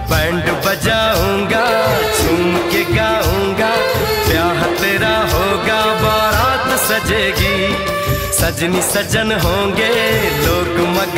band बजाऊंगा, झूम के गाऊंगा, ब्याह तेरा होगा, बारात सजेगी, सजनी सजन होंगे, लोग